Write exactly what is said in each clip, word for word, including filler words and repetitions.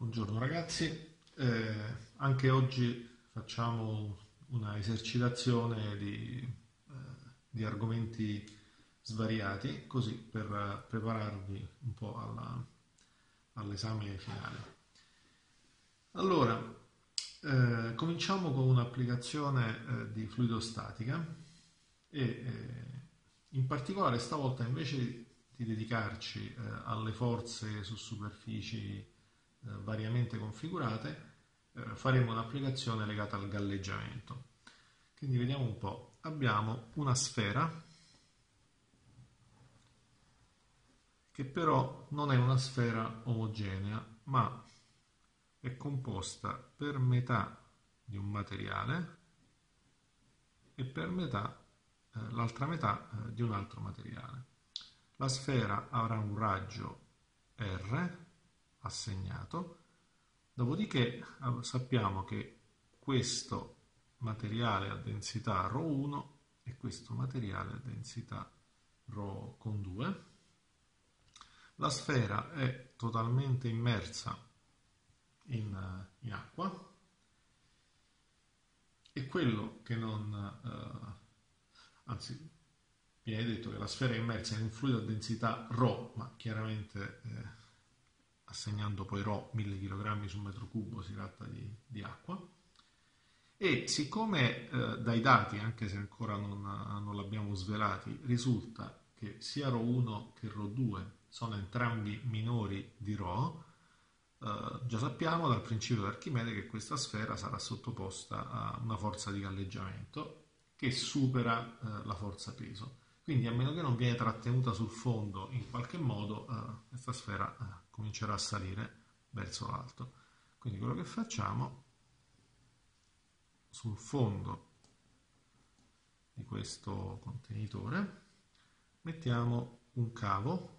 Buongiorno ragazzi, eh, anche oggi facciamo una esercitazione di, eh, di argomenti svariati, così per eh, prepararvi un po' alla- all'esame finale. Allora, eh, cominciamo con un'applicazione eh, di fluidostatica e eh, in particolare stavolta invece di dedicarci eh, alle forze su superfici eh, variamente configurate, eh, faremo un'applicazione legata al galleggiamento. Quindi vediamo un po'. Abbiamo una sfera che però non è una sfera omogenea, ma è composta per metà di un materiale e per metà, eh, l'altra metà eh, di un altro materiale. La sfera avrà un raggio R assegnato, dopodiché eh, sappiamo che questo materiale ha densità ρ uno e questo materiale ha densità ρ con due. La sfera è totalmente immersa in, in acqua e quello che non, eh, anzi, viene detto che la sfera è immersa in un fluido a densità ρ, ma chiaramente eh, assegnando poi ρ mille chilogrammi su metro cubo si tratta di, di acqua. E siccome eh, dai dati, anche se ancora non, non l'abbiamo svelati, risulta che sia ρ uno che ρ due sono entrambi minori di ρ, Uh, già sappiamo dal principio di Archimede che questa sfera sarà sottoposta a una forza di galleggiamento che supera uh, la forza peso. Quindi a meno che non viene trattenuta sul fondo in qualche modo, uh, questa sfera uh, comincerà a salire verso l'alto. Quindi quello che facciamo sul fondo di questo contenitore mettiamo un cavo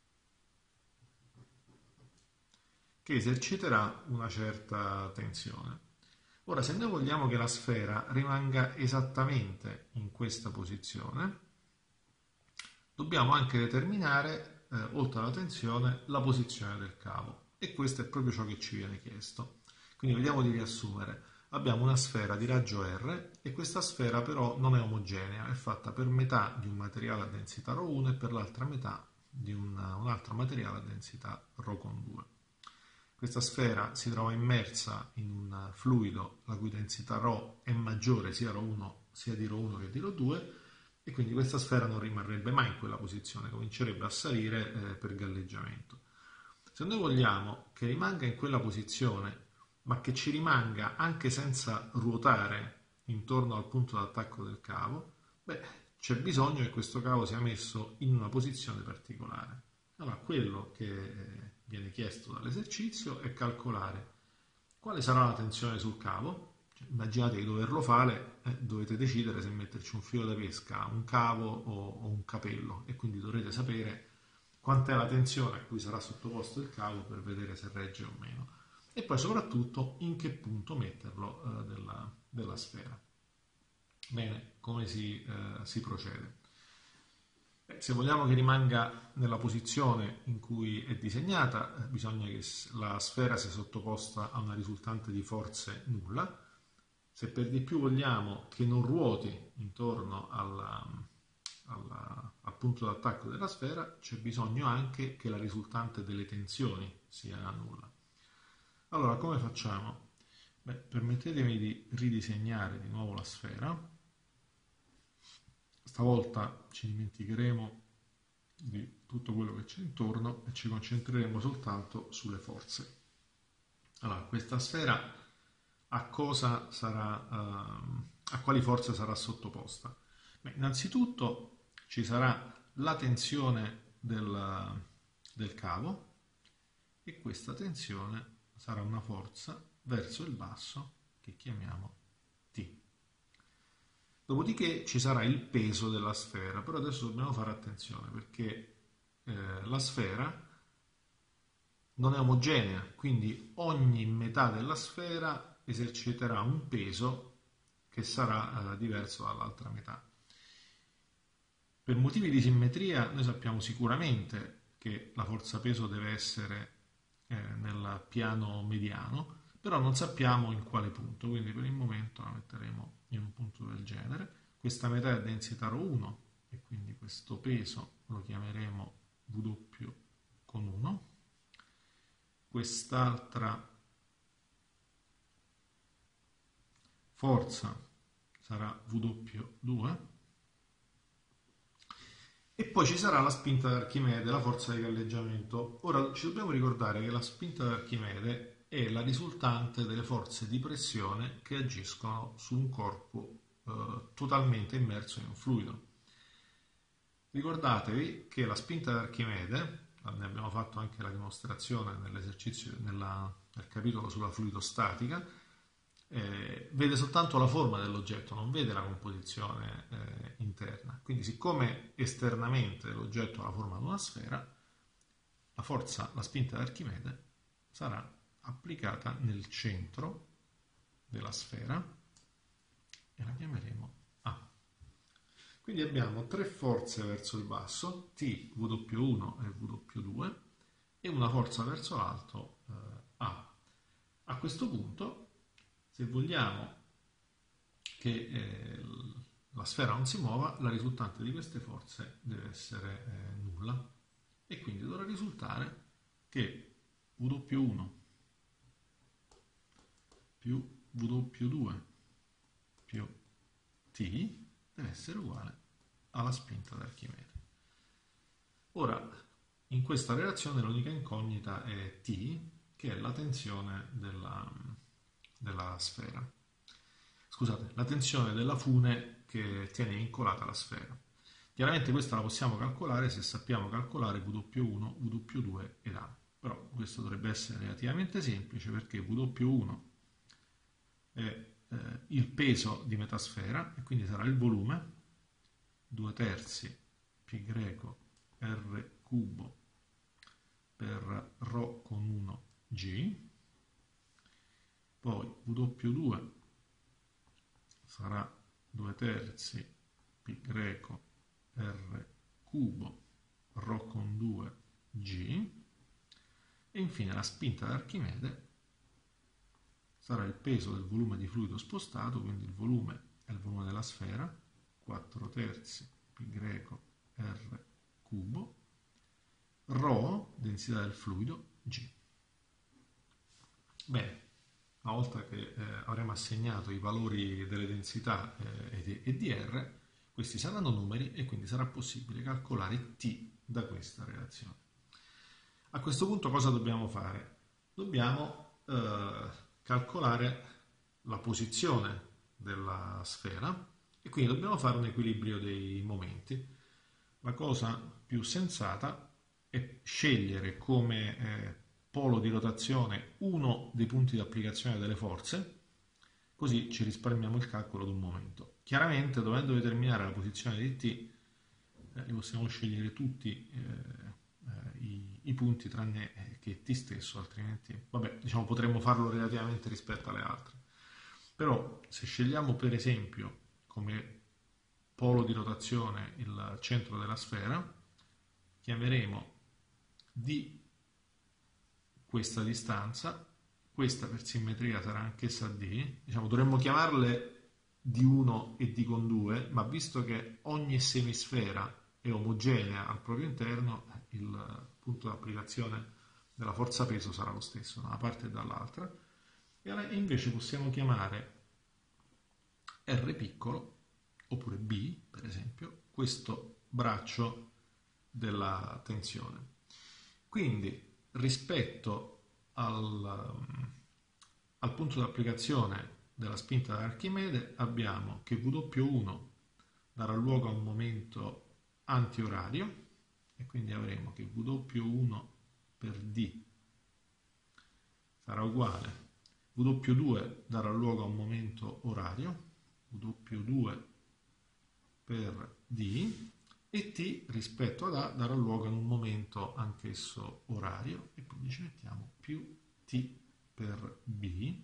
che eserciterà una certa tensione. Ora, se noi vogliamo che la sfera rimanga esattamente in questa posizione, dobbiamo anche determinare, eh, oltre alla tensione, la posizione del cavo. E questo è proprio ciò che ci viene chiesto. Quindi vediamo di riassumere. Abbiamo una sfera di raggio R e questa sfera però non è omogenea, è fatta per metà di un materiale a densità ρ uno e per l'altra metà di un, un altro materiale a densità ρ con due. Questa sfera si trova immersa in un fluido la cui densità ρ è maggiore sia, ρ uno, sia di ρ uno che di ρ due e quindi questa sfera non rimarrebbe mai in quella posizione, comincerebbe a salire eh, per galleggiamento. Se noi vogliamo che rimanga in quella posizione, ma che ci rimanga anche senza ruotare intorno al punto d'attacco del cavo, beh, c'è bisogno che questo cavo sia messo in una posizione particolare. Allora, quello che viene chiesto dall'esercizio è calcolare quale sarà la tensione sul cavo. Cioè, immaginate di doverlo fare, eh, dovete decidere se metterci un filo da pesca, un cavo o, o un capello e quindi dovrete sapere quant'è la tensione a cui sarà sottoposto il cavo per vedere se regge o meno e poi soprattutto in che punto metterlo eh, della, della sfera. Bene, come si, eh, si procede? Se vogliamo che rimanga nella posizione in cui è disegnata, bisogna che la sfera sia sottoposta a una risultante di forze nulla. Se per di più vogliamo che non ruoti intorno alla, alla, al punto d'attacco della sfera, c'è bisogno anche che la risultante delle tensioni sia nulla. Allora, come facciamo? Beh, permettetemi di ridisegnare di nuovo la sfera. Stavolta ci dimenticheremo di tutto quello che c'è intorno e ci concentreremo soltanto sulle forze. Allora, questa sfera a cosa sarà, uh, a quali forze sarà sottoposta? Beh, innanzitutto ci sarà la tensione del, del cavo e questa tensione sarà una forza verso il basso che chiamiamo T. Dopodiché ci sarà il peso della sfera, però adesso dobbiamo fare attenzione perché eh, la sfera non è omogenea, quindi ogni metà della sfera eserciterà un peso che sarà eh, diverso dall'altra metà. Per motivi di simmetria noi sappiamo sicuramente che la forza peso deve essere eh, nel piano mediano, però non sappiamo in quale punto, quindi per il momento la metteremo in un punto del genere. Questa metà è densità rho uno e quindi questo peso lo chiameremo W con uno. Quest'altra forza sarà W due. E poi ci sarà la spinta d'Archimede, la forza di galleggiamento. Ora ci dobbiamo ricordare che la spinta d'Archimede è la risultante delle forze di pressione che agiscono su un corpo eh, totalmente immerso in un fluido. Ricordatevi che la spinta d'Archimede, ne abbiamo fatto anche la dimostrazione nell'esercizio, nella, nel capitolo sulla fluidostatica, eh, vede soltanto la forma dell'oggetto, non vede la composizione eh, interna. Quindi, siccome esternamente l'oggetto ha la forma di una sfera, la forza, la spinta d'Archimede sarà applicata nel centro della sfera e la chiameremo A. Quindi abbiamo tre forze verso il basso, T, W uno e W due, e una forza verso l'alto, eh, A. A questo punto, se vogliamo che eh, la sfera non si muova, la risultante di queste forze deve essere eh, nulla e quindi dovrà risultare che W uno più W due più T deve essere uguale alla spinta d'Archimede. Ora, in questa relazione l'unica incognita è T, che è la tensione della, della sfera. Scusate, la tensione della fune che tiene incolata la sfera. Chiaramente questa la possiamo calcolare se sappiamo calcolare W uno, W due ed A. Però questo dovrebbe essere relativamente semplice perché W uno è eh, il peso di metà sfera e quindi sarà il volume, due terzi pi greco R cubo per ρ con uno G. Poi W due sarà due terzi pi greco R cubo ρ con due G. E infine la spinta d'Archimede sarà il peso del volume di fluido spostato, quindi il volume è il volume della sfera, quattro terzi pi greco R cubo, ρ, densità del fluido, G. Bene, una volta che eh, avremo assegnato i valori delle densità eh, e di R, questi saranno numeri e quindi sarà possibile calcolare T da questa relazione. A questo punto cosa dobbiamo fare? Dobbiamo eh, calcolare la posizione della sfera e quindi dobbiamo fare un equilibrio dei momenti. La cosa più sensata è scegliere come eh, polo di rotazione uno dei punti di applicazione delle forze, così ci risparmiamo il calcolo di un momento. Chiaramente, dovendo determinare la posizione di T, eh, li possiamo scegliere tutti eh, eh, i, i punti tranne eh, che T stesso, altrimenti vabbè, diciamo, potremmo farlo relativamente rispetto alle altre. Però se scegliamo per esempio come polo di rotazione il centro della sfera, chiameremo D questa distanza, questa per simmetria sarà anch'essa D, diciamo dovremmo chiamarle D uno e D con due, ma visto che ogni semisfera è omogenea al proprio interno, il punto di applicazione della forza peso sarà lo stesso da una parte e dall'altra, e invece possiamo chiamare R piccolo, oppure B per esempio, questo braccio della tensione. Quindi rispetto al, al punto di applicazione della spinta d'Archimede abbiamo che W uno darà luogo a un momento antiorario e quindi avremo che W uno per D sarà uguale, W due darà luogo a un momento orario, W due per D, e T rispetto ad A darà luogo ad un momento anch'esso orario e quindi ci mettiamo più T per B,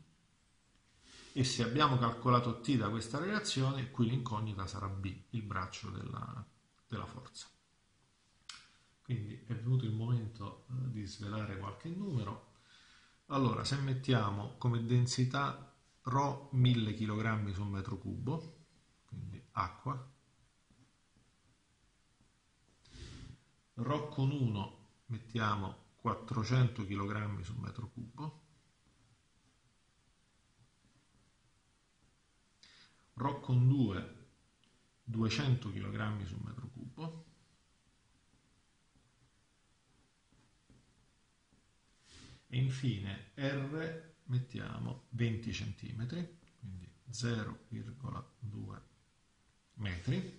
e se abbiamo calcolato T da questa relazione, qui l'incognita sarà B, il braccio della, della forza. Quindi è venuto il momento di svelare qualche numero. Allora, se mettiamo come densità ρ mille chilogrammi su metro cubo, quindi acqua, ρ con uno mettiamo quattrocento chilogrammi su metro cubo, ρ con due duecento chilogrammi su metro cubo, e infine R mettiamo venti centimetri, quindi zero virgola due metri.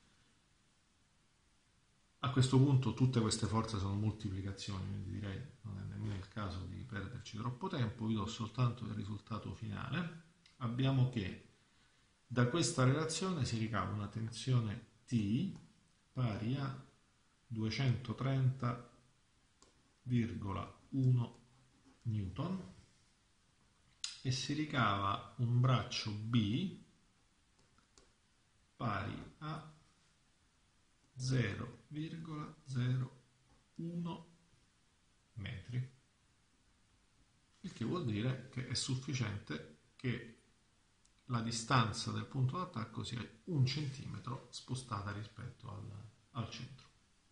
A questo punto tutte queste forze sono moltiplicazioni, quindi direi non è nemmeno il caso di perderci troppo tempo, vi do soltanto il risultato finale. Abbiamo che da questa relazione si ricava una tensione T pari a duecentotrenta virgola uno newton e si ricava un braccio B pari a zero virgola zero uno metri, il che vuol dire che è sufficiente che la distanza del punto d'attacco sia un centimetro spostata rispetto al, al centro.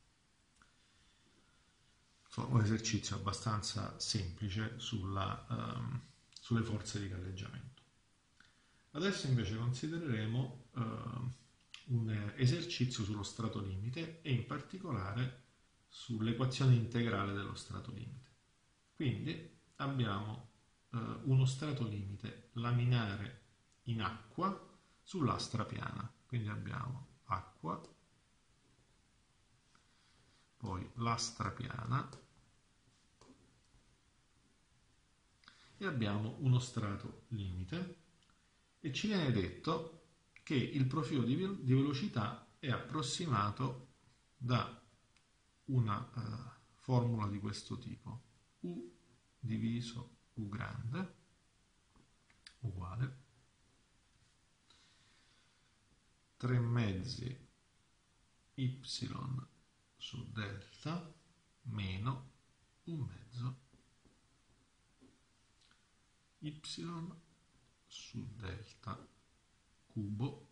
Insomma, un esercizio abbastanza semplice sulla, um, sulle forze di galleggiamento. Adesso invece considereremo uh, un esercizio sullo strato limite e in particolare sull'equazione integrale dello strato limite. Quindi abbiamo uh, uno strato limite laminare in acqua su lastra piana, quindi abbiamo acqua, poi lastra piana e abbiamo uno strato limite e ci viene detto che il profilo di, ve- di velocità è approssimato da una uh, formula di questo tipo: U diviso U grande uguale tre mezzi y su delta meno un mezzo y su delta cubo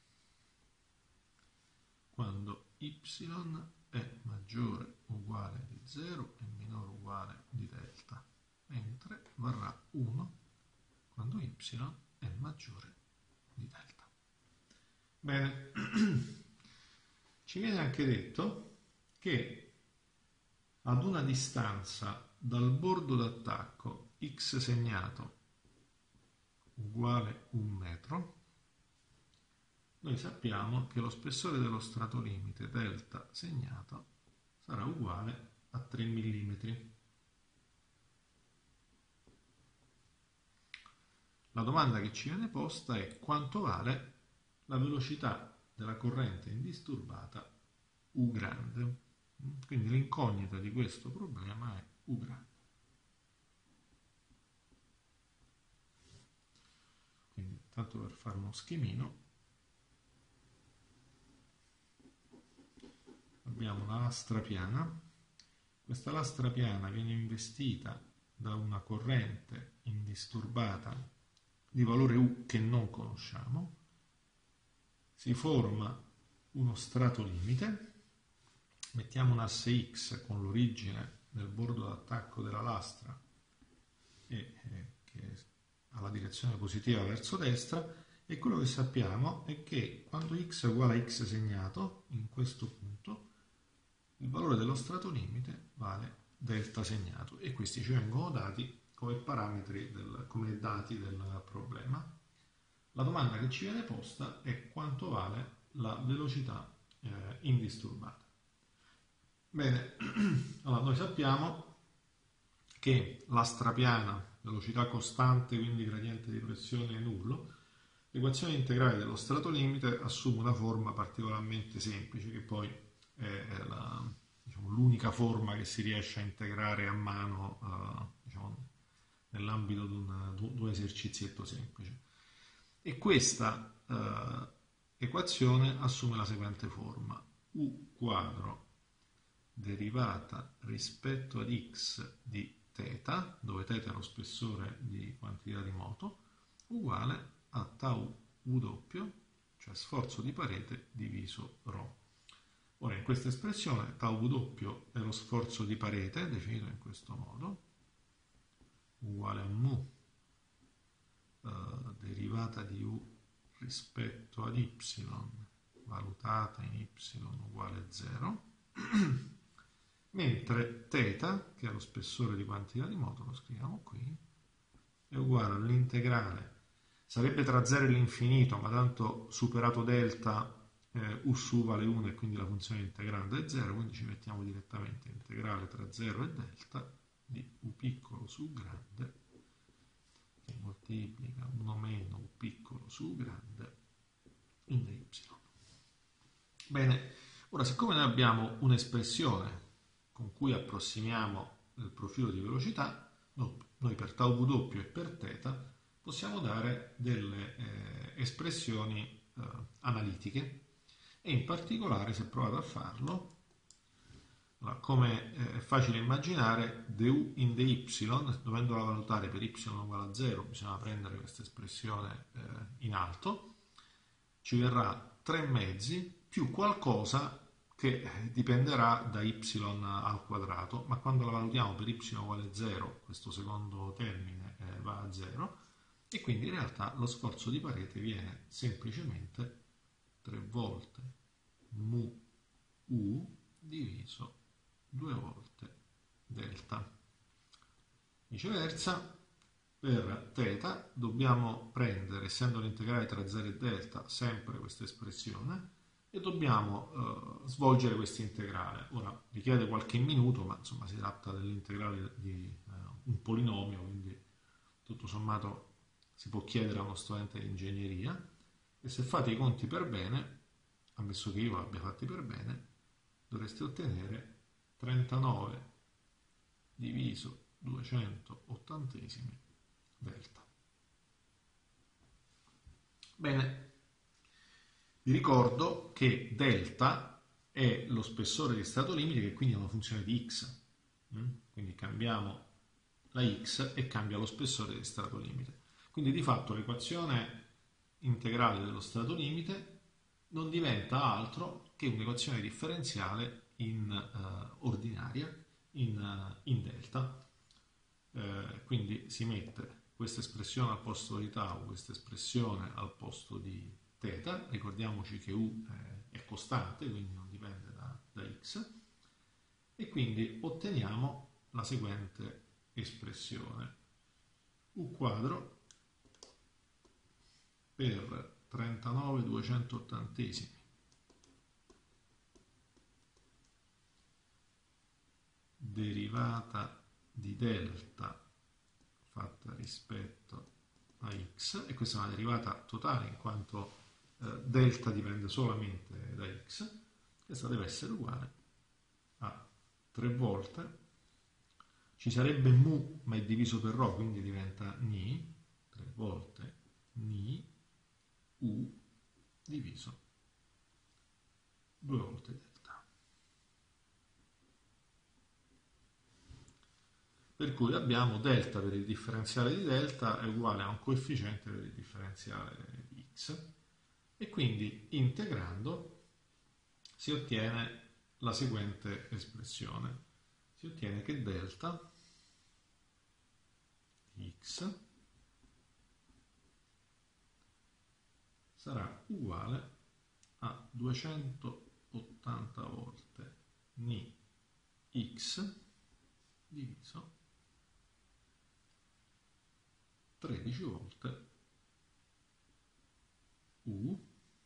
quando y è maggiore o uguale di zero e minore o uguale di delta, mentre varrà uno quando y è maggiore di delta. Bene, ci viene anche detto che ad una distanza dal bordo d'attacco x segnato uguale un metro, noi sappiamo che lo spessore dello strato limite delta segnato sarà uguale a tre millimetri. La domanda che ci viene posta è quanto vale la velocità della corrente indisturbata U grande. Quindi l'incognita di questo problema è U grande. Quindi, tanto per fare uno schemino, abbiamo una lastra piana. Questa lastra piana viene investita da una corrente indisturbata di valore U che non conosciamo. Si forma uno strato limite, mettiamo un asse X con l'origine del bordo d'attacco della lastra e eh, che ha la direzione positiva verso destra, e quello che sappiamo è che quando X è uguale a X segnato, in questo punto, il valore dello strato limite vale delta segnato, e questi ci vengono dati come parametri, del, come dati del problema. La domanda che ci viene posta è quanto vale la velocità eh, indisturbata. Bene, allora noi sappiamo che lastra piana, velocità costante, quindi gradiente di pressione nullo, l'equazione integrale dello strato limite assume una forma particolarmente semplice, che poi è la, diciamo, l'unica forma che si riesce a integrare a mano eh, diciamo, nell'ambito di un, di un esercizietto semplice. E questa eh, equazione assume la seguente forma: U quadro derivata rispetto ad x di θ, dove θ è lo spessore di quantità di moto, uguale a tau W, cioè sforzo di parete diviso ρ. Ora in questa espressione tau W è lo sforzo di parete, definito in questo modo, uguale a mu eh, derivata di U rispetto ad y, valutata in y uguale zero, mentre θ, che è lo spessore di quantità di moto, lo scriviamo qui, è uguale all'integrale, sarebbe tra zero e l'infinito, ma tanto superato delta eh, u su vale uno e quindi la funzione integranda è zero, quindi ci mettiamo direttamente integrale tra zero e delta di u piccolo su grande, che moltiplica uno meno u piccolo su grande in dy. Bene, ora siccome noi abbiamo un'espressione con cui approssimiamo il profilo di velocità, noi per tau W e per θ possiamo dare delle eh, espressioni eh, analitiche e in particolare, se provate a farlo, allora, come eh, è facile immaginare, du in dy, dovendola valutare per y uguale a zero, bisogna prendere questa espressione eh, in alto, ci verrà tre mezzi più qualcosa che dipenderà da y al quadrato, ma quando la valutiamo per y uguale a zero, questo secondo termine eh, va a zero, e quindi in realtà lo sforzo di parete viene semplicemente tre volte mu u diviso due volte delta. Viceversa, per θ dobbiamo prendere, essendo l'integrale tra zero e delta, sempre questa espressione e dobbiamo eh, svolgere questa integrale. Ora richiede qualche minuto, ma insomma si tratta dell'integrale di eh, un polinomio, quindi tutto sommato si può chiedere a uno studente di ingegneria, e se fate i conti per bene, ammesso che io li abbia fatti per bene, dovreste ottenere trentanove diviso duecentottantesimi delta. Bene, vi ricordo che delta è lo spessore di stato limite, che quindi è una funzione di x, quindi cambiamo la x e cambia lo spessore di stato limite. Quindi di fatto l'equazione integrale dello stato limite non diventa altro che un'equazione differenziale in uh, ordinaria, in, uh, in delta. Uh, quindi si mette questa espressione al posto di tau, questa espressione al posto di θ, ricordiamoci che u è, è costante, quindi non dipende da, da x, e quindi otteniamo la seguente espressione: u quadro per trentanove duecentottantesimi derivata di delta fatta rispetto a x, e questa è una derivata totale in quanto eh, delta dipende solamente da x. Questa deve essere uguale a tre volte, ci sarebbe mu ma è diviso per ρ, quindi diventa ni, tre volte ni u diviso due volte delta. Per cui abbiamo delta per il differenziale di delta è uguale a un coefficiente per il differenziale di x, e quindi integrando si ottiene la seguente espressione: si ottiene che delta di x sarà uguale a duecentottanta volte ni x diviso tredici volte u,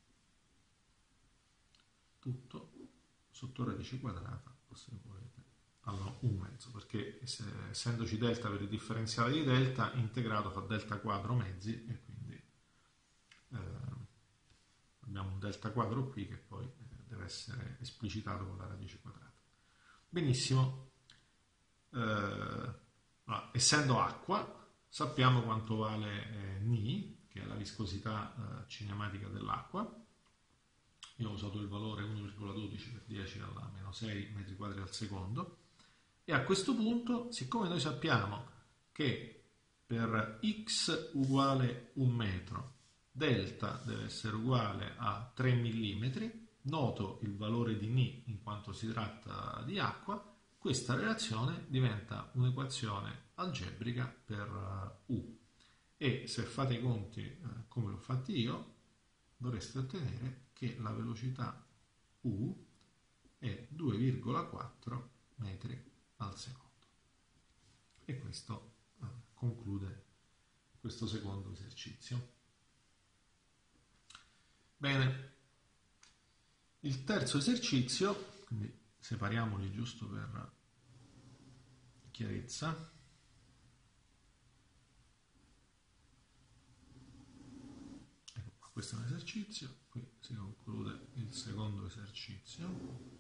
tutto sotto radice quadrata, o se volete allora un mezzo, perché se, essendoci delta per il differenziale di delta, integrato fa delta quadro mezzi, e quindi eh, abbiamo un delta quadro qui che poi eh, deve essere esplicitato con la radice quadrata. Benissimo. Eh, allora, essendo acqua, sappiamo quanto vale eh, ni, che è la viscosità eh, cinematica dell'acqua. Io ho usato il valore uno virgola dodici per dieci alla meno sei metri quadri al secondo, E a questo punto, siccome noi sappiamo che per x uguale un metro, delta deve essere uguale a tre millimetri, noto il valore di μ in quanto si tratta di acqua, questa relazione diventa un'equazione algebrica per U. E se fate i conti eh, come l'ho fatti io, dovreste ottenere che la velocità U è due virgola quattro metri al secondo. E questo eh, conclude questo secondo esercizio. Bene, il terzo esercizio, quindi separiamoli giusto per chiarezza. Ecco, questo è un esercizio, qui si conclude il secondo esercizio.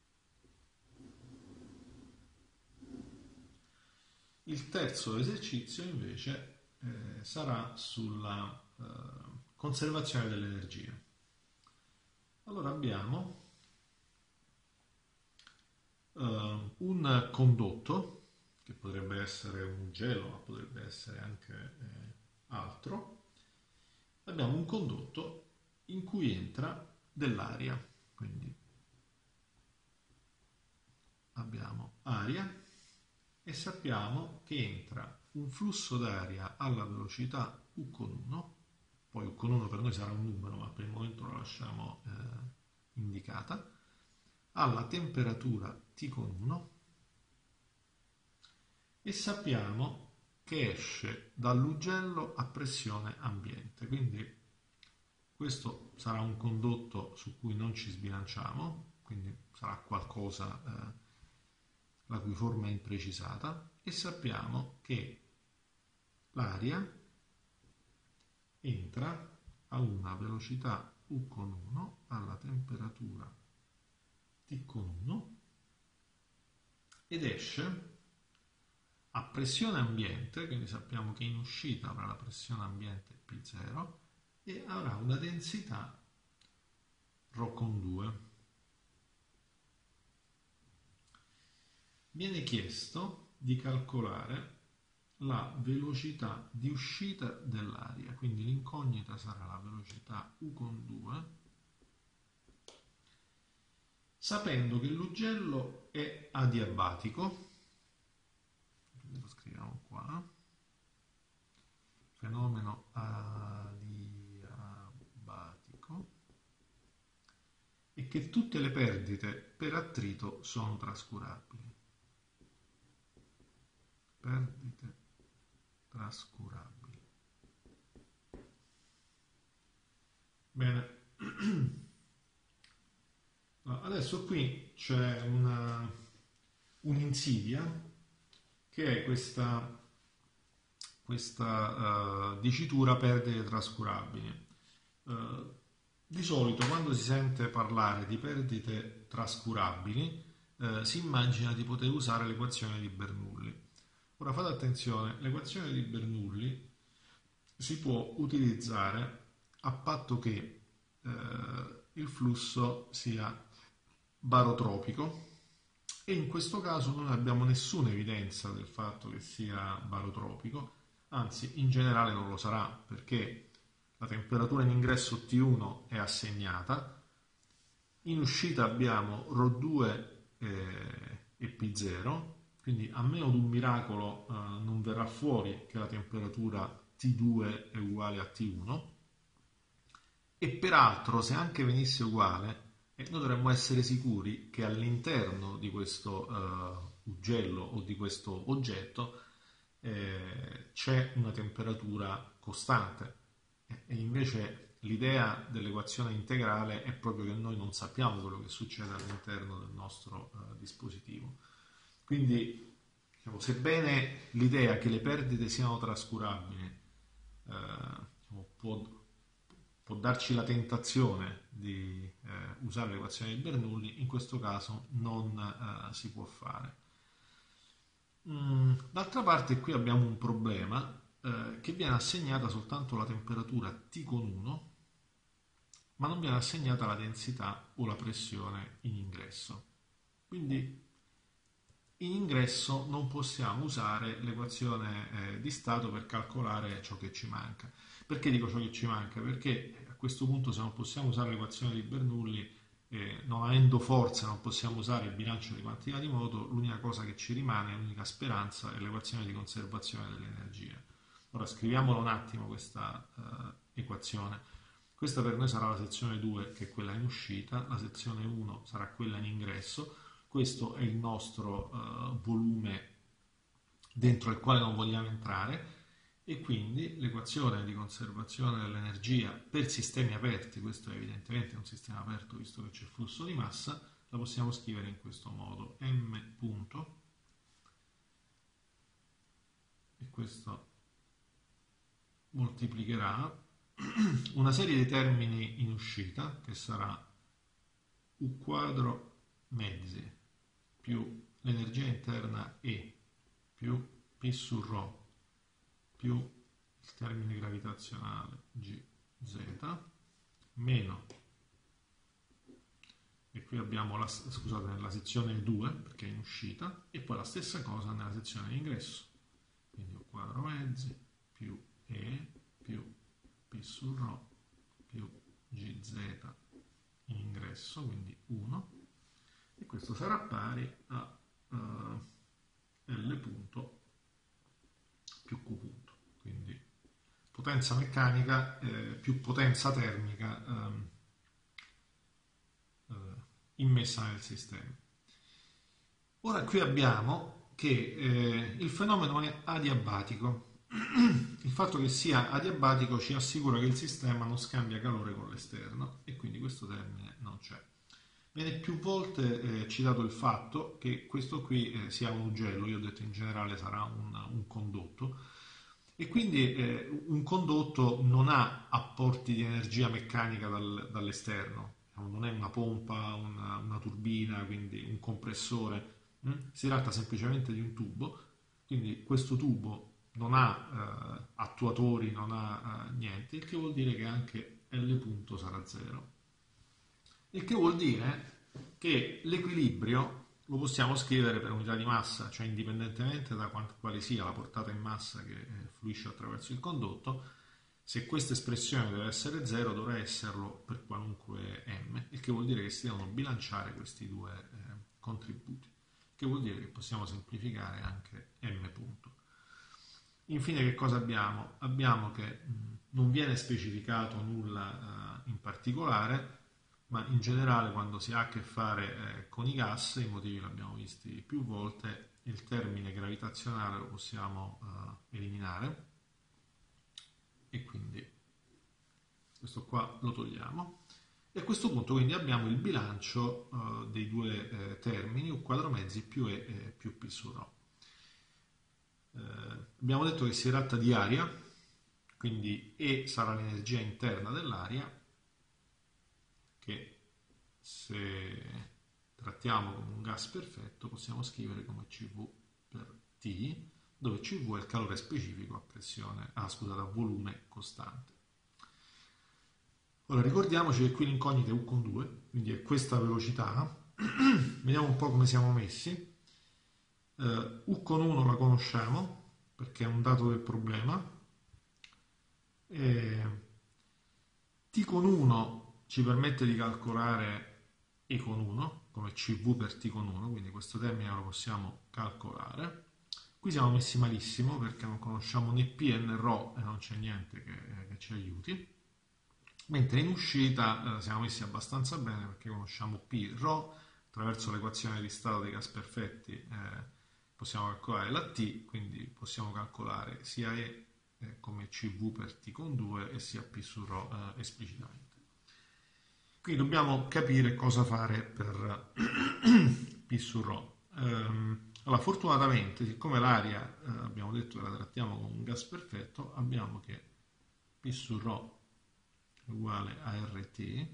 Il terzo esercizio invece eh, sarà sulla eh, conservazione dell'energia. Allora abbiamo uh, un condotto, che potrebbe essere un gelo, ma potrebbe essere anche eh, altro. Abbiamo un condotto in cui entra dell'aria, quindi abbiamo aria e sappiamo che entra un flusso d'aria alla velocità u con uno, poi u con uno per noi sarà un numero, ma per il momento lo lasciamo eh, indicata, alla temperatura T con uno, e sappiamo che esce dall'ugello a pressione ambiente, quindi questo sarà un condotto su cui non ci sbilanciamo, quindi sarà qualcosa eh, la cui forma è imprecisata, e sappiamo che l'aria entra a una velocità u con uno alla temperatura T con uno ed esce a pressione ambiente, quindi sappiamo che in uscita avrà la pressione ambiente P zero e avrà una densità ρ con due. Viene chiesto di calcolare la velocità di uscita dell'aria, quindi l'incognita sarà la velocità u con due, sapendo che l'ugello è adiabatico, lo scriviamo qua, fenomeno adiabatico, e che tutte le perdite per attrito sono trascurabili. Perdite trascurabili. Bene. Adesso qui c'è una, un'insidia che è questa, questa uh, dicitura perdite trascurabili. Uh, di solito quando si sente parlare di perdite trascurabili uh, si immagina di poter usare l'equazione di Bernoulli. Ora fate attenzione, l'equazione di Bernoulli si può utilizzare a patto che eh, il flusso sia barotropico, e in questo caso non abbiamo nessuna evidenza del fatto che sia barotropico, anzi in generale non lo sarà, perché la temperatura in ingresso T uno è assegnata, in uscita abbiamo ρ due eh, e P zero, quindi a meno di un miracolo eh, non verrà fuori che la temperatura T due è uguale a T uno, e peraltro se anche venisse uguale eh, noi dovremmo essere sicuri che all'interno di questo eh, ugello o di questo oggetto eh, c'è una temperatura costante, e invece l'idea dell'equazione integrale è proprio che noi non sappiamo quello che succede all'interno del nostro eh, dispositivo. Quindi, diciamo, sebbene l'idea che le perdite siano trascurabili eh, diciamo, può, può darci la tentazione di eh, usare l'equazione di Bernoulli, in questo caso non eh, si può fare. Mm, d'altra parte qui abbiamo un problema eh, che viene assegnata soltanto la temperatura T con uno, ma non viene assegnata la densità o la pressione in ingresso. Quindi in ingresso non possiamo usare l'equazione eh, di stato per calcolare ciò che ci manca. Perché dico ciò che ci manca? Perché a questo punto, se non possiamo usare l'equazione di Bernoulli, eh, non avendo forze non possiamo usare il bilancio di quantità di moto, l'unica cosa che ci rimane, l'unica speranza è l'equazione di conservazione dell'energia. Ora scriviamolo un attimo questa eh, equazione. Questa per noi sarà la sezione due, che è quella in uscita, la sezione uno sarà quella in ingresso. Questo è il nostro uh, volume dentro il quale non vogliamo entrare, e quindi l'equazione di conservazione dell'energia per sistemi aperti, questo è evidentemente un sistema aperto visto che c'è flusso di massa, la possiamo scrivere in questo modo: m punto, e questo moltiplicherà una serie di termini in uscita che sarà u quadro mezzi più l'energia interna E più P su ρ più il termine gravitazionale Gz meno, e qui abbiamo la, scusate, nella sezione due perché è in uscita, e poi la stessa cosa nella sezione di ingresso, quindi u quadro mezzi più E più P su ρ più Gz in ingresso, quindi uno, e questo sarà pari a uh, L punto più Q punto, quindi potenza meccanica eh, più potenza termica ehm, eh, immessa nel sistema. Ora qui abbiamo che eh, il fenomeno è adiabatico. Il fatto che sia adiabatico ci assicura che il sistema non scambia calore con l'esterno, e quindi questo termine non c'è. Viene più volte eh, citato il fatto che questo qui eh, sia un ugello, io ho detto in generale sarà un, un condotto, e quindi eh, un condotto non ha apporti di energia meccanica dal, dall'esterno, non è una pompa, una, una turbina, quindi un compressore, hm? Si tratta semplicemente di un tubo, quindi questo tubo non ha eh, attuatori, non ha eh, niente, il che vuol dire che anche L punto sarà zero. Il che vuol dire che l'equilibrio lo possiamo scrivere per unità di massa, cioè indipendentemente da quanto, quale sia la portata in massa che fluisce attraverso il condotto. Se questa espressione deve essere zero, dovrà esserlo per qualunque m, il che vuol dire che si devono bilanciare questi due eh, contributi, il che vuol dire che possiamo semplificare anche m punto. Infine che cosa abbiamo? Abbiamo che mh, non viene specificato nulla eh, in particolare, ma in generale quando si ha a che fare eh, con i gas, i motivi li abbiamo visti più volte, il termine gravitazionale lo possiamo eh, eliminare, e quindi questo qua lo togliamo, e a questo punto quindi abbiamo il bilancio eh, dei due eh, termini, u quadro mezzi più E eh, più P su ρ. Eh, abbiamo detto che si tratta di aria, quindi E sarà l'energia interna dell'aria, che se trattiamo come un gas perfetto possiamo scrivere come C V per T, dove C V è il calore specifico a pressione, ah scusate, a volume costante. Ora ricordiamoci che qui l'incognita è U con due, quindi è questa velocità. Vediamo un po' come siamo messi. Uh, U con uno la conosciamo perché è un dato del problema. E T con uno ci permette di calcolare E con uno come C V per T con uno, quindi questo termine lo possiamo calcolare. Qui siamo messi malissimo perché non conosciamo né P né ρ e non c'è niente che, che ci aiuti, mentre in uscita eh, siamo messi abbastanza bene perché conosciamo P, ρ, attraverso l'equazione di stato dei gas perfetti eh, possiamo calcolare la T, quindi possiamo calcolare sia E eh, come C V per T con due e sia P su ρ eh, esplicitamente. Qui dobbiamo capire cosa fare per P su ρ. Um, allora, fortunatamente, siccome l'aria eh, abbiamo detto che la trattiamo come un gas perfetto, abbiamo che P su ρ è uguale a R T,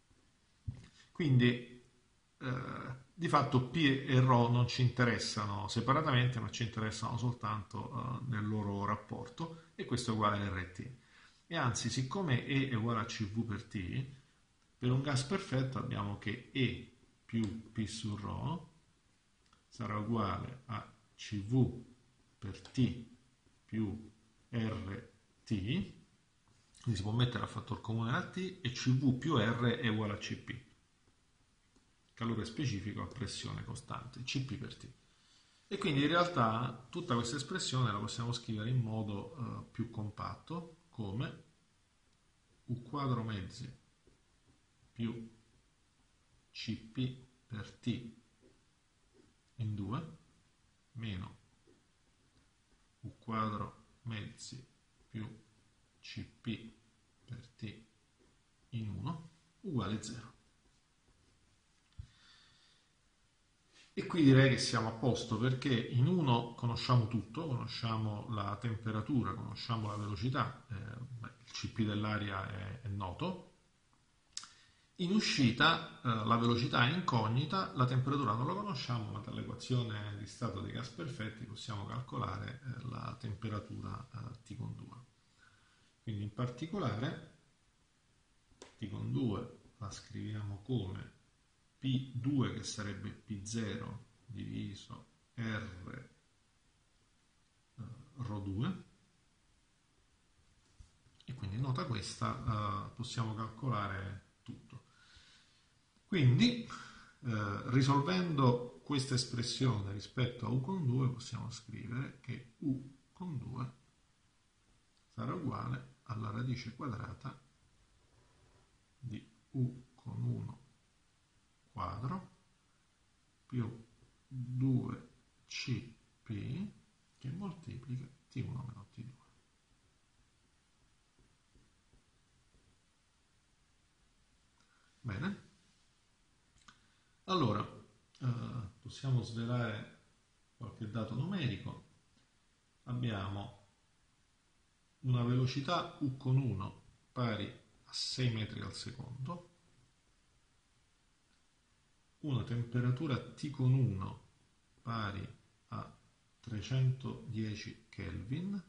quindi eh, di fatto P e ρ non ci interessano separatamente, ma ci interessano soltanto eh, nel loro rapporto, e questo è uguale a R T. E anzi, siccome E è uguale a C V per T, per un gas perfetto abbiamo che E più P su ρ sarà uguale a C V per T più R T, quindi si può mettere a fattor comune la T, e C V più R è uguale a C P, calore specifico a pressione costante, C P per T. E quindi in realtà tutta questa espressione la possiamo scrivere in modo uh, più compatto come U quadro mezzi più C P per T in due meno U quadro mezzi più C P per T in uno uguale zero. E qui direi che siamo a posto, perché in uno conosciamo tutto, conosciamo la temperatura, conosciamo la velocità, eh, beh, il C P dell'aria è, è noto. In uscita eh, la velocità è incognita, la temperatura non la conosciamo, ma dall'equazione di stato dei gas perfetti possiamo calcolare eh, la temperatura eh, T con due. Quindi in particolare T con due la scriviamo come P due, che sarebbe P zero diviso R eh, ρ due, e quindi nota questa eh, possiamo calcolare tutto. Quindi eh, risolvendo questa espressione rispetto a U con due possiamo scrivere che U con due sarà uguale alla radice quadrata di U con uno quadro più due C P che moltiplica T uno meno T due. Bene, allora eh, possiamo svelare qualche dato numerico. Abbiamo una velocità U con uno pari a sei metri al secondo, una temperatura T con uno pari a trecentodieci Kelvin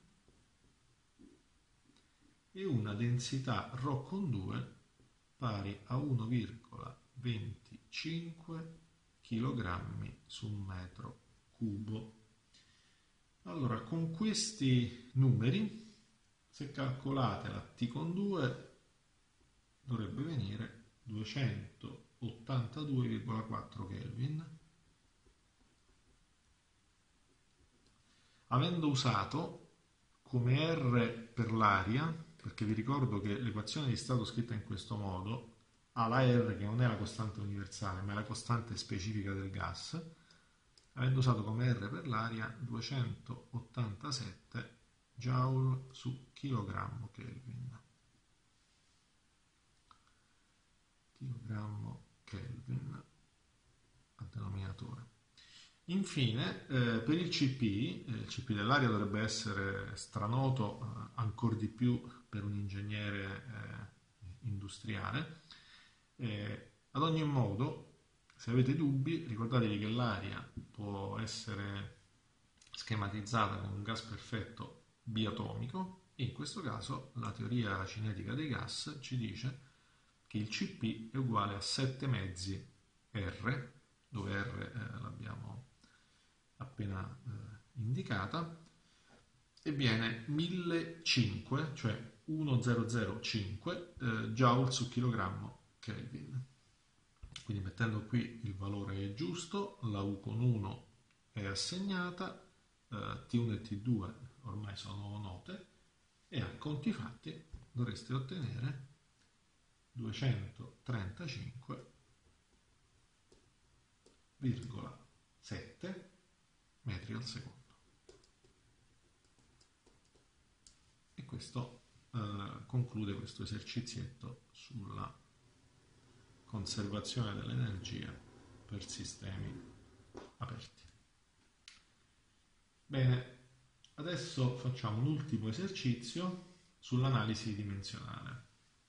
e una densità ρ con due pari a uno virgola venticinque kg su metro cubo. Allora, con questi numeri, se calcolate la T con due, dovrebbe venire duecentottantadue virgola quattro Kelvin. Avendo usato come R per l'aria, perché vi ricordo che l'equazione di stato scritta in questo modo ha la R che non è la costante universale, ma è la costante specifica del gas, avendo usato come R per l'aria duecentottantasette joule su chilogrammo Kelvin. Chilogrammo Kelvin al denominatore. Infine, eh, per il C P, eh, il C P dell'aria dovrebbe essere stranoto eh, ancora di più per un ingegnere eh, industriale. Eh, ad ogni modo, se avete dubbi, ricordatevi che l'aria può essere schematizzata con un gas perfetto biatomico, e in questo caso la teoria cinetica dei gas ci dice che il C P è uguale a sette mezzi R, dove R eh, l'abbiamo appena eh, indicata, e viene millecinquecento, cioè millenovecentocinque eh, joule su chilogrammo Kelvin. Quindi mettendo qui il valore giusto, la U con uno è assegnata, eh, T uno e T due ormai sono note, e a conti fatti dovreste ottenere duecentotrentacinque virgola sette metri al secondo. E questo eh, conclude questo esercizietto sulla conservazione dell'energia per sistemi aperti. Bene, adesso facciamo un ultimo esercizio sull'analisi dimensionale.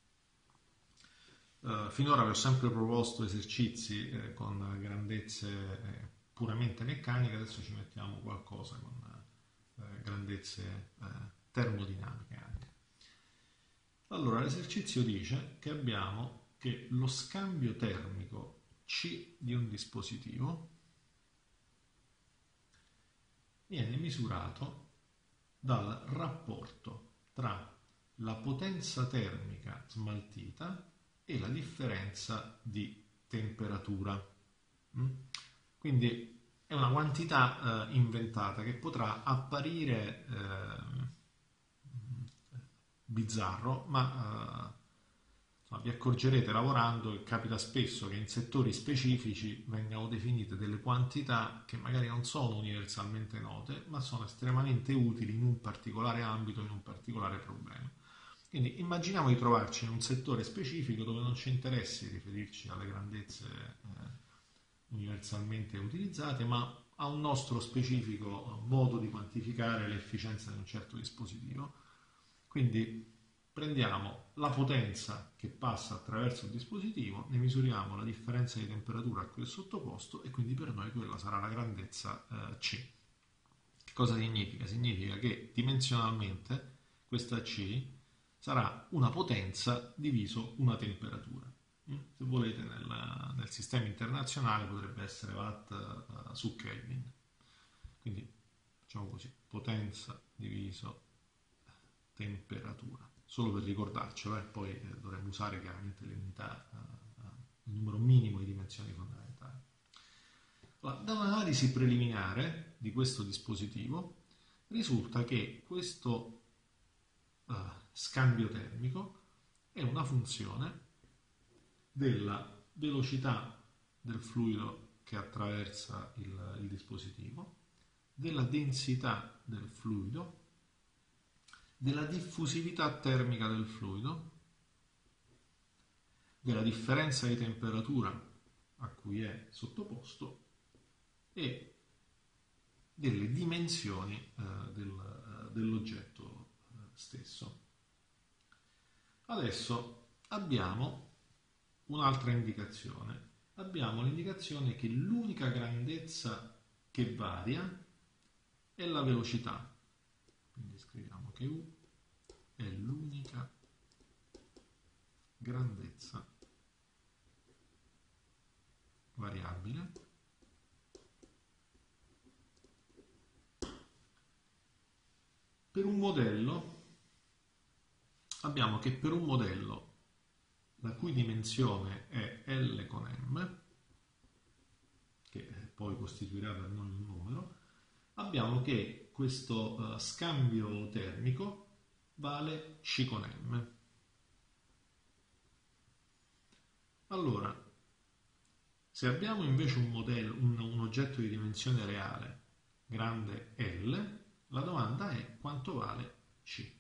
Uh, finora vi ho sempre proposto esercizi eh, con grandezze eh, puramente meccaniche, adesso ci mettiamo qualcosa con eh, grandezze eh, termodinamiche anche. Allora, l'esercizio dice che abbiamo che lo scambio termico C di un dispositivo viene misurato dal rapporto tra la potenza termica smaltita e la differenza di temperatura. Quindi è una quantità eh, inventata che potrà apparire eh, bizzarro, ma eh, vi accorgerete lavorando che capita spesso che in settori specifici vengano definite delle quantità che magari non sono universalmente note, ma sono estremamente utili in un particolare ambito, in un particolare problema. Quindi immaginiamo di trovarci in un settore specifico dove non ci interessi riferirci alle grandezze eh, universalmente utilizzate, ma a un nostro specifico modo di quantificare l'efficienza di un certo dispositivo. Quindi prendiamo la potenza che passa attraverso il dispositivo, ne misuriamo la differenza di temperatura a cui è sottoposto e quindi per noi quella sarà la grandezza eh, C. Che cosa significa? Significa che dimensionalmente questa C sarà una potenza diviso una temperatura. Se volete nel, nel sistema internazionale potrebbe essere watt uh, su Kelvin. Quindi facciamo così, potenza diviso temperatura, solo per ricordarcelo, e poi eh, dovremmo usare chiaramente le unità, uh, il numero minimo di dimensioni fondamentali. Allora, da un'analisi preliminare di questo dispositivo risulta che questo uh, scambio termico è una funzione della velocità del fluido che attraversa il, il dispositivo, della densità del fluido, della diffusività termica del fluido, della differenza di temperatura a cui è sottoposto e delle dimensioni eh, del, dell'oggetto eh, stesso. Adesso abbiamo un'altra indicazione. Abbiamo l'indicazione che l'unica grandezza che varia è la velocità. Quindi scriviamo che U è l'unica grandezza variabile per un modello. Abbiamo che per un modello la cui dimensione è L con M, che poi costituirà per noi un numero, abbiamo che questo uh, scambio termico vale C con M. Allora, se abbiamo invece un modello, un, un oggetto di dimensione reale grande L, la domanda è quanto vale C.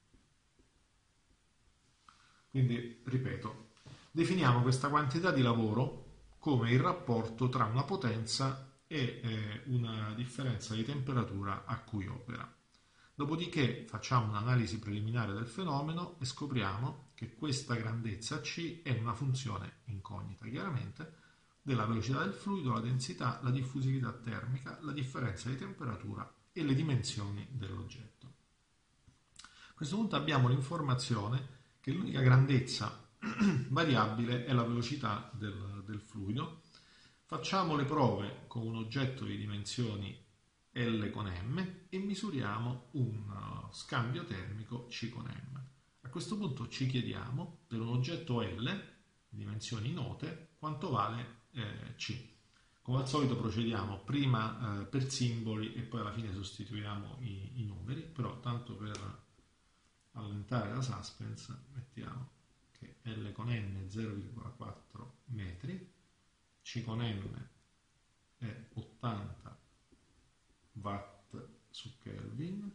Quindi, ripeto, definiamo questa quantità di lavoro come il rapporto tra una potenza e eh, una differenza di temperatura a cui opera. Dopodiché facciamo un'analisi preliminare del fenomeno e scopriamo che questa grandezza C è una funzione incognita, chiaramente, della velocità del fluido, la densità, la diffusività termica, la differenza di temperatura e le dimensioni dell'oggetto. A questo punto abbiamo l'informazione che l'unica grandezza variabile è la velocità del, del fluido. Facciamo le prove con un oggetto di dimensioni L con M e misuriamo un scambio termico C con M. A questo punto ci chiediamo, per un oggetto L, di dimensioni note, quanto vale eh, C. Come al solito procediamo prima eh, per simboli e poi alla fine sostituiamo i, i numeri, però tanto per allentare la suspense mettiamo che L con N è zero virgola quattro metri, C con M è ottanta watt su Kelvin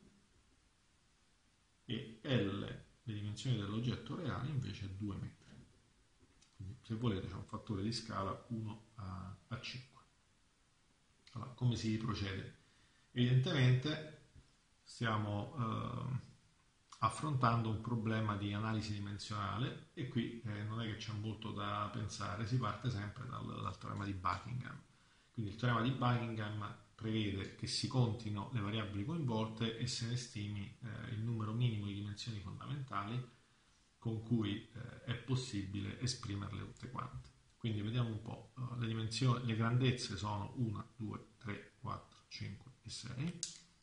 e L, le dimensioni dell'oggetto reale, invece è due metri. Quindi se volete c'è un fattore di scala uno a cinque. Allora, come si procede? Evidentemente stiamo eh, affrontando un problema di analisi dimensionale e qui eh, non è che c'è molto da pensare, si parte sempre dal, dal teorema di Buckingham. Quindi il teorema di Buckingham prevede che si contino le variabili coinvolte e se ne stimi eh, il numero minimo di dimensioni fondamentali con cui eh, è possibile esprimerle tutte quante. Quindi vediamo un po', uh, le dimensioni, le grandezze sono uno, due, tre, quattro, cinque e sei.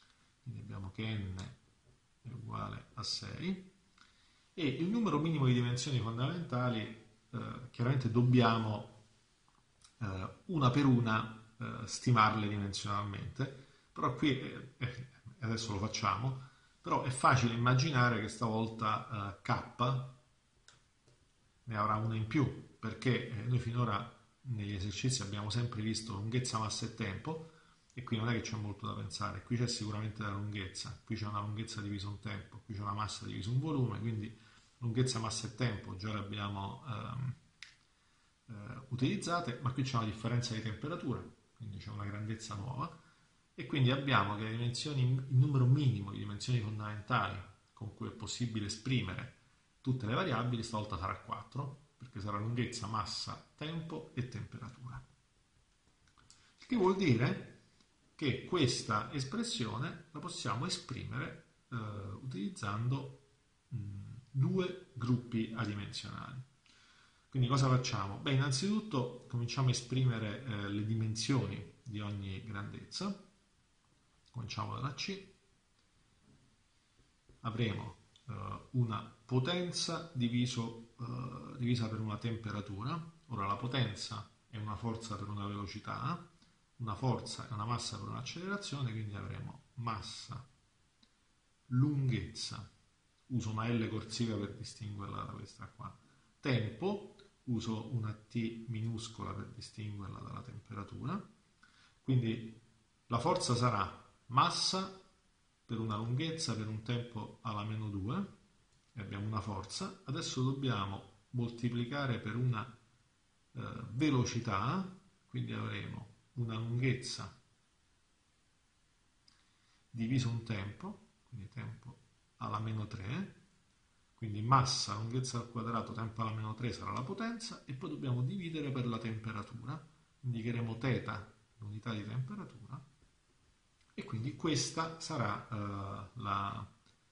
quindi abbiamo che n è uguale a sei, e il numero minimo di dimensioni fondamentali eh, chiaramente dobbiamo eh, una per una eh, stimarle dimensionalmente, però qui, eh, eh, adesso lo facciamo, però è facile immaginare che stavolta eh, k ne avrà una in più, perché eh, noi finora negli esercizi abbiamo sempre visto lunghezza, massa e tempo, e qui non è che c'è molto da pensare. Qui c'è sicuramente la lunghezza, qui c'è una lunghezza diviso un tempo, qui c'è una massa diviso un volume, quindi lunghezza, massa e tempo già le abbiamo ehm, eh, utilizzate, ma qui c'è una differenza di temperatura, quindi c'è una grandezza nuova, e quindi abbiamo che le dimensioni, il numero minimo di dimensioni fondamentali con cui è possibile esprimere tutte le variabili stavolta sarà quattro, perché sarà lunghezza, massa, tempo e temperatura. Il che vuol dire che questa espressione la possiamo esprimere eh, utilizzando mh, due gruppi adimensionali. Quindi cosa facciamo? Beh, innanzitutto cominciamo a esprimere eh, le dimensioni di ogni grandezza. Cominciamo dalla C. Avremo eh, una potenza diviso, eh, divisa per una temperatura. Ora la potenza è una forza per una velocità, una forza e una massa per un'accelerazione, quindi avremo massa, lunghezza, uso una L corsiva per distinguerla da questa qua, tempo, uso una T minuscola per distinguerla dalla temperatura, quindi la forza sarà massa per una lunghezza per un tempo alla meno due, e abbiamo una forza. Adesso dobbiamo moltiplicare per una eh, velocità, quindi avremo una lunghezza diviso un tempo, quindi tempo alla meno tre, quindi massa, lunghezza al quadrato, tempo alla meno tre sarà la potenza, e poi dobbiamo dividere per la temperatura, indicheremo θ, l'unità di temperatura, e quindi questa sarà uh, la,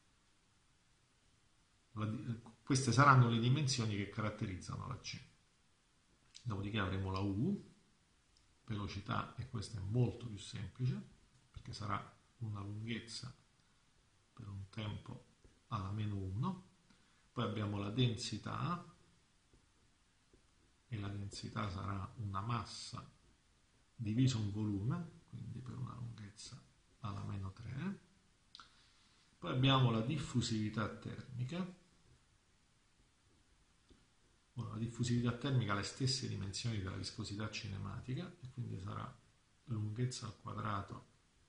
la, queste saranno le dimensioni che caratterizzano la C. Dopodiché avremo la U, velocità, e questa è molto più semplice, perché sarà una lunghezza per un tempo alla meno uno. Poi abbiamo la densità, e la densità sarà una massa diviso un volume, quindi per una lunghezza alla meno tre. Poi abbiamo la diffusività termica. Ora, la diffusività termica ha le stesse dimensioni della viscosità cinematica, e quindi sarà lunghezza al quadrato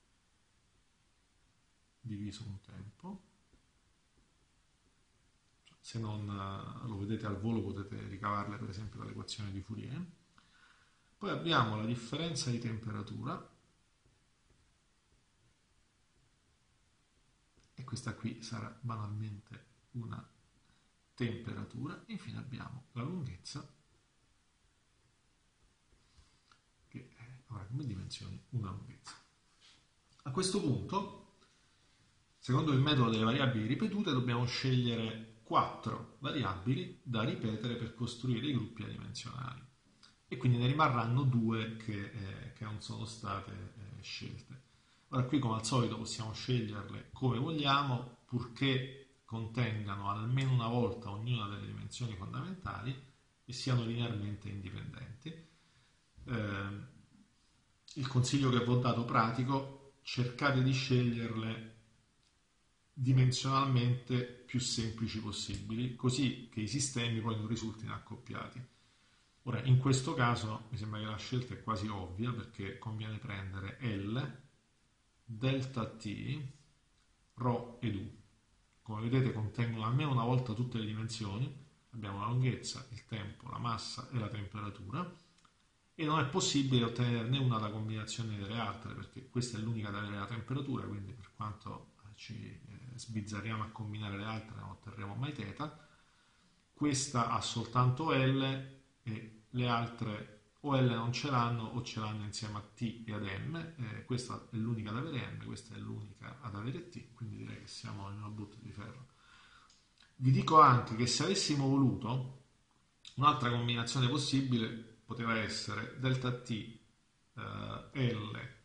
diviso un tempo. Se non lo vedete al volo potete ricavarle per esempio dall'equazione di Fourier. Poi abbiamo la differenza di temperatura, e questa qui sarà banalmente una temperatura, e infine abbiamo la lunghezza, che avrà come dimensioni una lunghezza. A questo punto, secondo il metodo delle variabili ripetute, dobbiamo scegliere quattro variabili da ripetere per costruire i gruppi adimensionali, e quindi ne rimarranno due che, eh, che non sono state eh, scelte. Ora qui, come al solito, possiamo sceglierle come vogliamo, purché contengano almeno una volta ognuna delle dimensioni fondamentali e siano linearmente indipendenti. Eh, il consiglio che vi ho dato pratico: cercate di sceglierle dimensionalmente più semplici possibili, così che i sistemi poi non risultino accoppiati. Ora, in questo caso mi sembra che la scelta è quasi ovvia, perché conviene prendere L, delta T, ρ ed U. Come vedete contengono almeno una volta tutte le dimensioni, abbiamo la lunghezza, il tempo, la massa e la temperatura, e non è possibile ottenere né una da combinazione delle altre, perché questa è l'unica da avere la temperatura, quindi per quanto ci eh, sbizzarriamo a combinare le altre non otterremo mai θ. Questa ha soltanto L, e le altre o L non ce l'hanno o ce l'hanno insieme a T e ad M. Eh, questa è l'unica ad avere M, questa è l'unica ad avere T, quindi direi che siamo in una botte di ferro. Vi dico anche che se avessimo voluto, un'altra combinazione possibile poteva essere delta T, eh, L, ρ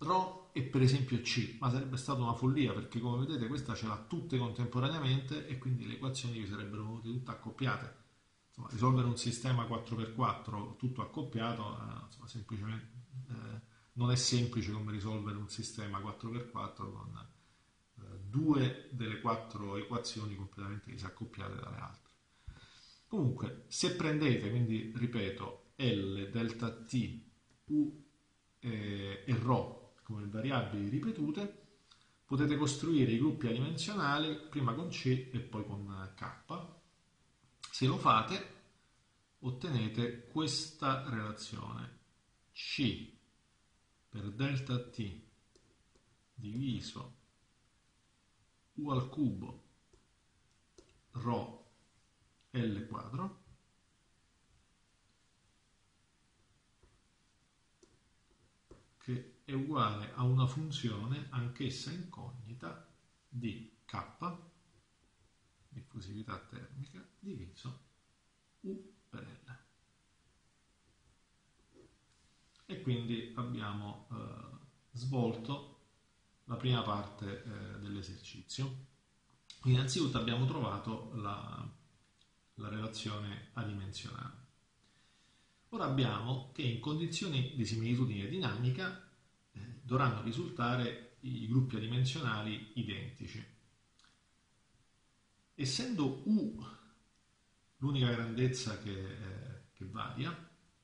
uno e per esempio C, ma sarebbe stata una follia perché come vedete questa ce l'ha tutte contemporaneamente e quindi le equazioni vi sarebbero venute tutte accoppiate. Insomma, risolvere un sistema quattro per quattro tutto accoppiato eh, insomma, semplicemente eh, non è semplice come risolvere un sistema quattro per quattro con eh, due delle quattro equazioni completamente disaccoppiate dalle altre. Comunque, se prendete, quindi ripeto, L, delta T, U eh, e ρ come variabili ripetute, potete costruire i gruppi adimensionali prima con C e poi con K. Se lo fate, ottenete questa relazione C per delta T diviso U al cubo ρ L quadro che è uguale a una funzione anch'essa incognita di K, diffusività termica, diviso U per L. E quindi abbiamo eh, svolto la prima parte eh, dell'esercizio. Innanzitutto abbiamo trovato la, la relazione adimensionale. Ora abbiamo che in condizioni di similitudine dinamica eh, dovranno risultare i gruppi adimensionali identici. Essendo U l'unica grandezza che, eh, che varia,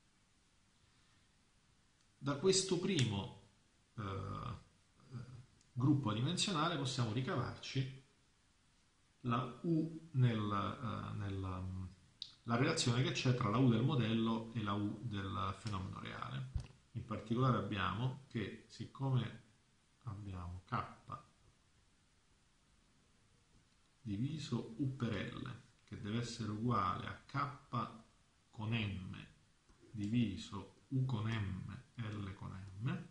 da questo primo eh, gruppo adimensionale possiamo ricavarci la U nel, uh, nella, la relazione che c'è tra la U del modello e la U del fenomeno reale. In particolare abbiamo che siccome abbiamo K diviso U per L che deve essere uguale a K con M diviso U con M, L con M,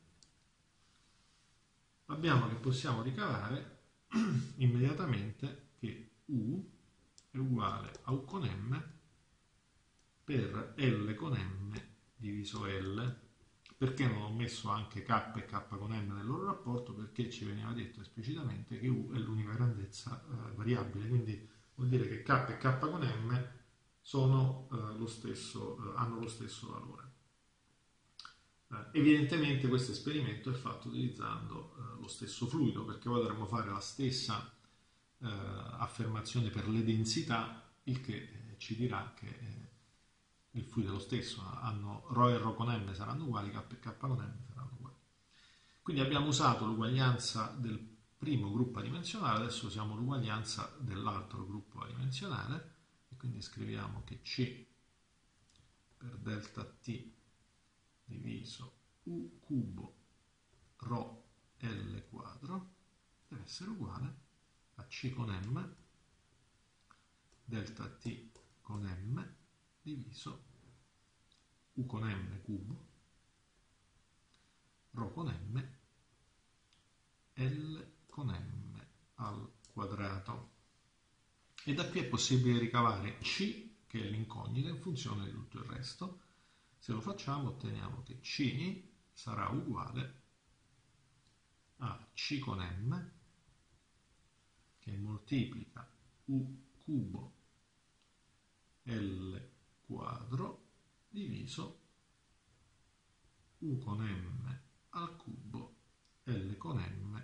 abbiamo che possiamo ricavare immediatamente che U è uguale a U con M per L con M diviso L. Perché non ho messo anche K e K con M nel loro rapporto? Perché ci veniva detto esplicitamente che U è l'unica grandezza eh, variabile, quindi vuol dire che K e K con M sono, eh, lo stesso, eh, hanno lo stesso valore. Eh, evidentemente questo esperimento è fatto utilizzando eh, lo stesso fluido, perché poi dovremmo fare la stessa eh, affermazione per le densità, il che eh, ci dirà che eh, il fluido è lo stesso, hanno ρ e ρ con M saranno uguali, K e K con M saranno uguali. Quindi abbiamo usato l'uguaglianza del primo gruppo adimensionale, adesso usiamo l'uguaglianza dell'altro gruppo adimensionale e quindi scriviamo che C per delta T diviso U cubo ρ L quadro deve essere uguale a C con M delta T con M diviso U con M cubo ρ con M L con M al quadrato. E da qui è possibile ricavare C, che è l'incognita, in funzione di tutto il resto. Se lo facciamo otteniamo che C sarà uguale a C con M che moltiplica U cubo L quadro diviso U con M al cubo L con M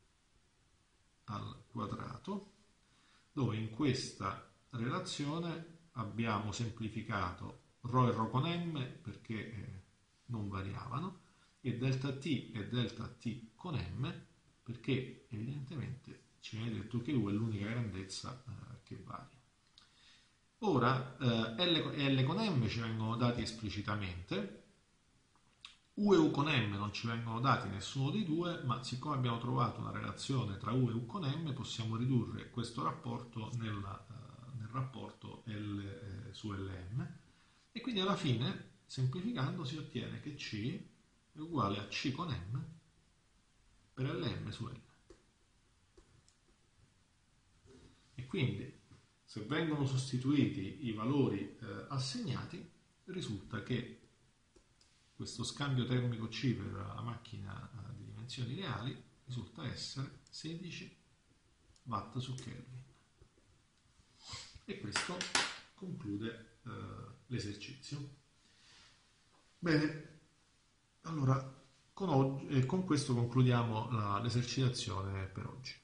al quadrato, dove in questa relazione abbiamo semplificato ρ e ρ con M perché eh, non variavano e delta T e delta T con M perché evidentemente ci viene detto che U è l'unica grandezza eh, che varia. Ora eh, L e L con M ci vengono dati esplicitamente, U e U con M non ci vengono dati nessuno dei due, ma siccome abbiamo trovato una relazione tra U e U con M possiamo ridurre questo rapporto nella, uh, nel rapporto L eh, su L M e quindi alla fine, semplificando, si ottiene che C è uguale a C con M per L M su L. E quindi se vengono sostituiti i valori eh, assegnati risulta che questo scambio termico C per la macchina di dimensioni reali risulta essere sedici watt su Kelvin. E questo conclude eh, l'esercizio. Bene, allora con, oggi, eh, con questo concludiamo la, l'esercitazione per oggi.